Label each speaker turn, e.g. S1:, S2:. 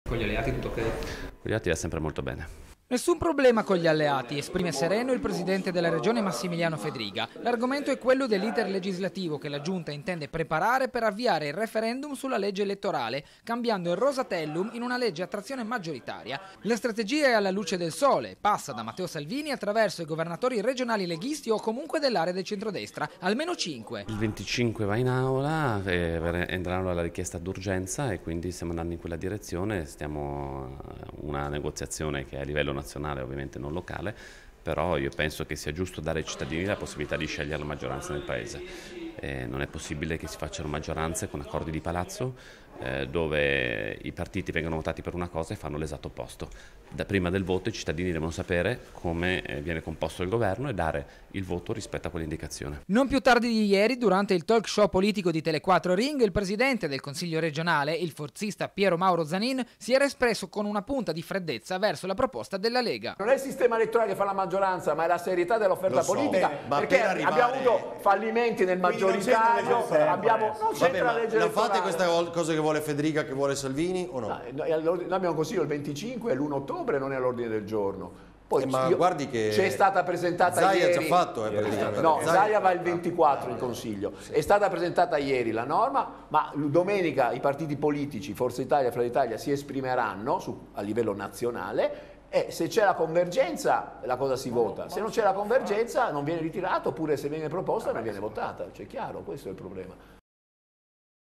S1: Con gli alleati tutto ok?
S2: Con gli alleati va sempre molto bene.
S3: Nessun problema con gli alleati, esprime sereno il presidente della regione Massimiliano Fedriga. L'argomento è quello dell'iter legislativo che la Giunta intende preparare per avviare il referendum sulla legge elettorale, cambiando il Rosatellum in una legge a trazione maggioritaria. La strategia è alla luce del sole, passa da Matteo Salvini attraverso i governatori regionali leghisti o comunque dell'area del centrodestra, almeno 5.
S2: Il 25 va in aula, entrerà la richiesta d'urgenza e quindi stiamo andando in quella direzione, stiamo una negoziazione che è a livello nazionale, ovviamente non locale, però io penso che sia giusto dare ai cittadini la possibilità di scegliere la maggioranza nel Paese. Non è possibile che si facciano maggioranze con accordi di palazzo dove i partiti vengono votati per una cosa e fanno l'esatto opposto. Da prima del voto i cittadini devono sapere come viene composto il governo e dare il voto rispetto a quell'indicazione.
S3: Non più tardi di ieri, durante il talk show politico di Tele4 Ring, il presidente del Consiglio regionale, il forzista Piero Mauro Zanin, si era espresso con una punta di freddezza verso la proposta della Lega.
S4: Non è il sistema elettorale che fa la maggioranza, ma è la serietà dell'offerta politica, perché abbiamo avuto fallimenti nel maggioritario, non c'entra la legge elettorale.
S5: La fate questa cosa che vuole Fedriga, che vuole Salvini o no?
S4: Noi abbiamo consiglio il 25 e l'1 ottobre non è all'ordine del giorno. Poi
S5: ma guardi che
S4: c'è stata presentata
S5: Zaia
S4: ieri.
S5: ha già fatto, praticamente.
S4: No, Zaia va il 24 in consiglio. È stata presentata ieri la norma, ma domenica i partiti politici, Forza Italia e Fratelli d'Italia, si esprimeranno a livello nazionale. E se c'è la convergenza la cosa si vota, se non c'è la convergenza non viene ritirato, oppure se viene proposta non viene votata, c'è chiaro, questo è il problema.